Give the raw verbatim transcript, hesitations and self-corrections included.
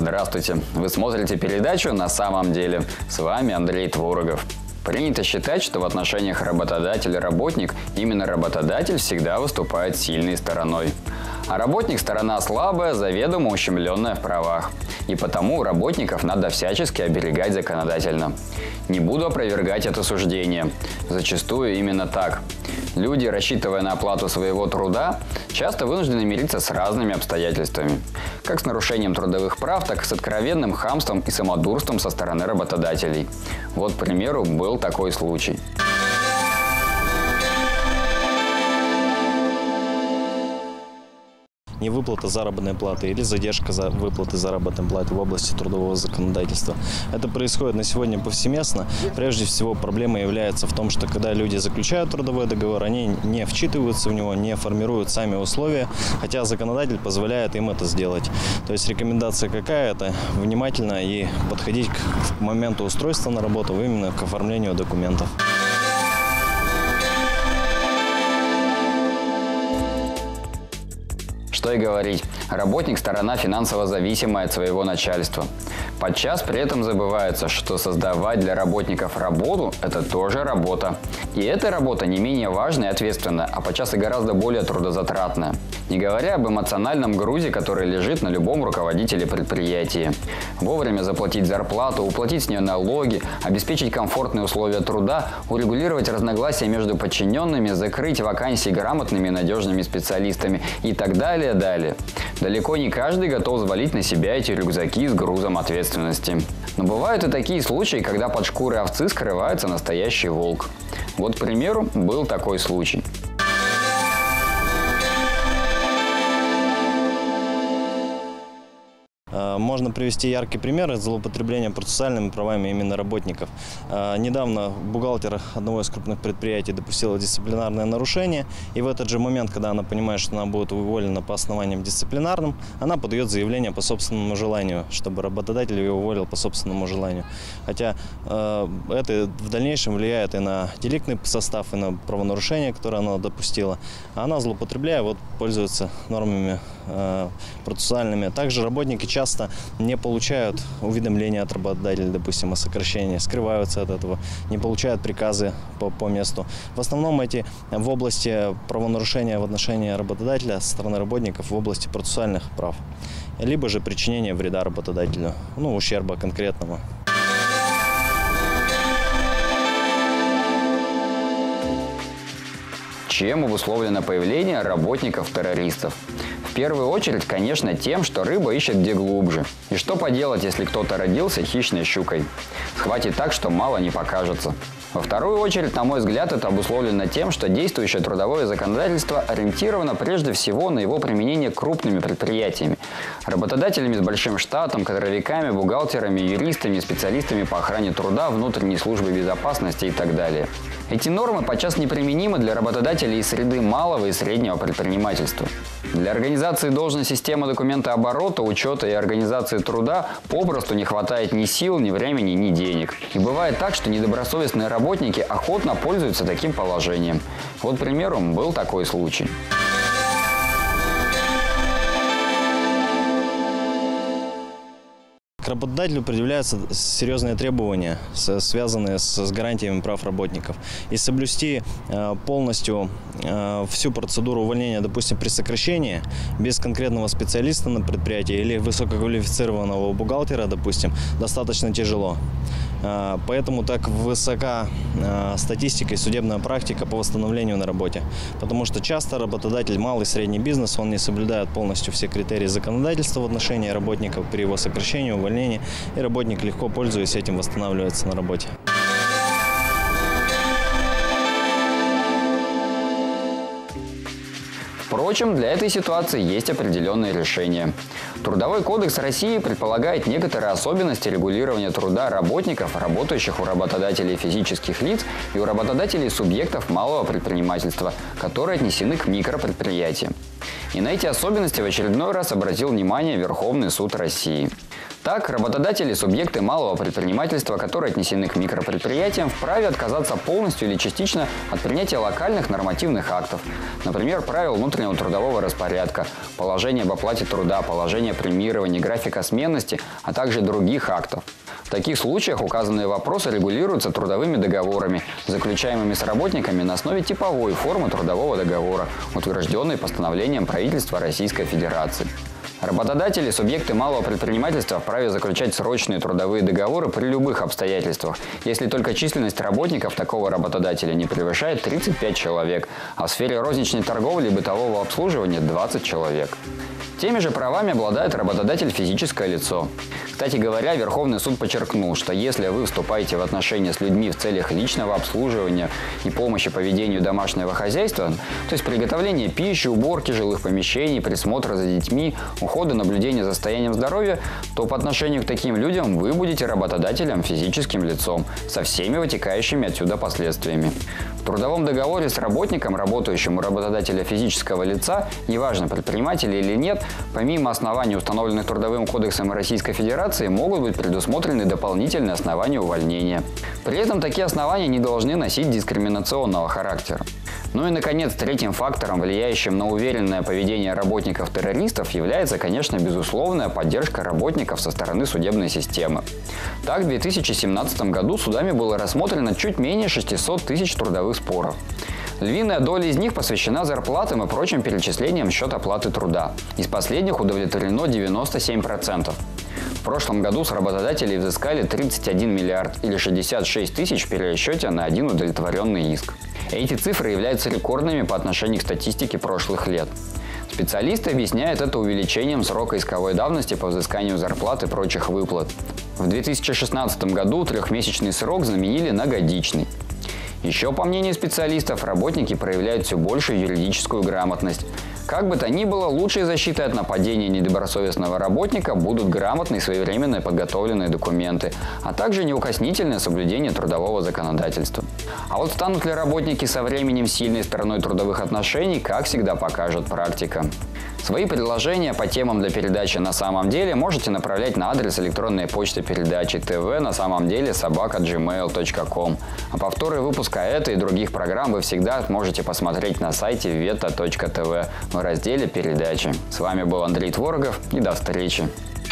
Здравствуйте! Вы смотрите передачу «На самом деле». С вами Андрей Творогов. Принято считать, что в отношениях работодатель-работник именно работодатель всегда выступает сильной стороной. А работник – сторона слабая, заведомо ущемленная в правах. И потому работников надо всячески оберегать законодательно. Не буду опровергать это суждение. Зачастую именно так. Люди, рассчитывая на оплату своего труда, часто вынуждены мириться с разными обстоятельствами. Как с нарушением трудовых прав, так и с откровенным хамством и самодурством со стороны работодателей. Вот, к примеру, был такой случай. Невыплата заработной платы или задержка за выплаты заработной платы в области трудового законодательства. Это происходит на сегодня повсеместно. Прежде всего, проблема является в том, что когда люди заключают трудовой договор, они не вчитываются в него, не формируют сами условия, хотя законодатель позволяет им это сделать. То есть рекомендация какая? Это внимательно и подходить к моменту устройства на работу именно к оформлению документов. Что и говорить, работник – сторона финансово зависимая от своего начальства. Подчас при этом забывается, что создавать для работников работу – это тоже работа. И эта работа не менее важная и ответственная, а подчас и гораздо более трудозатратная. Не говоря об эмоциональном грузе, который лежит на любом руководителе предприятия. Вовремя заплатить зарплату, уплатить с нее налоги, обеспечить комфортные условия труда, урегулировать разногласия между подчиненными, закрыть вакансии грамотными и надежными специалистами и так далее. Далее. Далеко не каждый готов взвалить на себя эти рюкзаки с грузом ответственности. Но бывают и такие случаи, когда под шкурой овцы скрывается настоящий волк. Вот, к примеру, был такой случай. Можно привести яркий пример злоупотребления процессуальными правами именно работников. Недавно бухгалтер одного из крупных предприятий допустила дисциплинарное нарушение, и в этот же момент, когда она понимает, что она будет уволена по основаниям дисциплинарным, она подает заявление по собственному желанию, чтобы работодатель ее уволил по собственному желанию. Хотя это в дальнейшем влияет и на деликтный состав, и на правонарушение, которое она допустила. А она, злоупотребляя, вот, пользуется нормами процессуальными. Также работники часто не получают уведомления от работодателя, допустим, о сокращении, скрываются от этого, не получают приказы по, по месту. В основном эти в области правонарушения в отношении работодателя со стороны работников в области процессуальных прав, либо же причинения вреда работодателю, ну, ущерба конкретного. Чем обусловлено появление работников-террористов? В первую очередь, конечно, тем, что рыба ищет где глубже. И что поделать, если кто-то родился хищной щукой? Схватит так, что мало не покажется. Во вторую очередь, на мой взгляд, это обусловлено тем, что действующее трудовое законодательство ориентировано прежде всего на его применение крупными предприятиями, работодателями с большим штатом, кадровиками, бухгалтерами, юристами, специалистами по охране труда, внутренней службы безопасности и так далее. Эти нормы подчас неприменимы для работодателей из среды малого и среднего предпринимательства. Для организации должной системы документооборота, учета и организации труда попросту не хватает ни сил, ни времени, ни денег. И бывает так, что недобросовестные работники охотно пользуются таким положением. Вот, к примеру, был такой случай. К работодателю предъявляются серьезные требования, связанные с гарантиями прав работников. И соблюсти полностью всю процедуру увольнения, допустим, при сокращении, без конкретного специалиста на предприятии или высококвалифицированного бухгалтера, допустим, достаточно тяжело. Поэтому так высока статистика и судебная практика по восстановлению на работе. Потому что часто работодатель, малый и средний бизнес, он не соблюдает полностью все критерии законодательства в отношении работников при его сокращении, увольнении, и работник, легко пользуясь этим, восстанавливается на работе. Впрочем, для этой ситуации есть определенные решения. Трудовой кодекс России предполагает некоторые особенности регулирования труда работников, работающих у работодателей физических лиц и у работодателей субъектов малого предпринимательства, которые отнесены к микропредприятиям. И на эти особенности в очередной раз обратил внимание Верховный суд России. Так, работодатели и субъекты малого предпринимательства, которые отнесены к микропредприятиям, вправе отказаться полностью или частично от принятия локальных нормативных актов. Например, правил внутреннего трудового распорядка, положения об оплате труда, положения премирования, графика сменности, а также других актов. В таких случаях указанные вопросы регулируются трудовыми договорами, заключаемыми с работниками на основе типовой формы трудового договора, утвержденной постановлением правительства Российской Федерации. Работодатели и субъекты малого предпринимательства вправе заключать срочные трудовые договоры при любых обстоятельствах, если только численность работников такого работодателя не превышает тридцать пять человек, а в сфере розничной торговли и бытового обслуживания – двадцать человек. Теми же правами обладает работодатель физическое лицо. Кстати говоря, Верховный суд подчеркнул, что если вы вступаете в отношения с людьми в целях личного обслуживания и помощи по ведению домашнего хозяйства, то есть приготовления пищи, уборки жилых помещений, присмотра за детьми, ухода, наблюдения за состоянием здоровья, то по отношению к таким людям вы будете работодателем физическим лицом со всеми вытекающими отсюда последствиями. В трудовом договоре с работником, работающим у работодателя физического лица, неважно, предприниматель или нет, помимо оснований, установленных Трудовым кодексом Российской Федерации, могут быть предусмотрены дополнительные основания увольнения. При этом такие основания не должны носить дискриминационного характера. Ну и, наконец, третьим фактором, влияющим на уверенное поведение работников-террористов, является, конечно, безусловная поддержка работников со стороны судебной системы. Так, в две тысячи семнадцатом году судами было рассмотрено чуть менее шестисот тысяч трудовых споров. Львиная доля из них посвящена зарплатам и прочим перечислениям в счет оплаты труда. Из последних удовлетворено девяносто семь процентов. В прошлом году с работодателей взыскали тридцать один миллиард или шестьдесят шесть тысяч в перерасчете на один удовлетворенный иск. Эти цифры являются рекордными по отношению к статистике прошлых лет. Специалисты объясняют это увеличением срока исковой давности по взысканию зарплат и прочих выплат. В две тысячи шестнадцатом году трехмесячный срок заменили на годичный. Еще, по мнению специалистов, работники проявляют все большую юридическую грамотность. Как бы то ни было, лучшей защитой от нападения недобросовестного работника будут грамотные, своевременные подготовленные документы, а также неукоснительное соблюдение трудового законодательства. А вот станут ли работники со временем сильной стороной трудовых отношений, как всегда покажет практика. Свои предложения по темам для передачи «На самом деле» можете направлять на адрес электронной почты передачи тв на самом деле собака джимейл точка ком. А повторы выпуска этой и других программ вы всегда можете посмотреть на сайте вета точка тв в разделе «Передачи». С вами был Андрей Творогов и до встречи.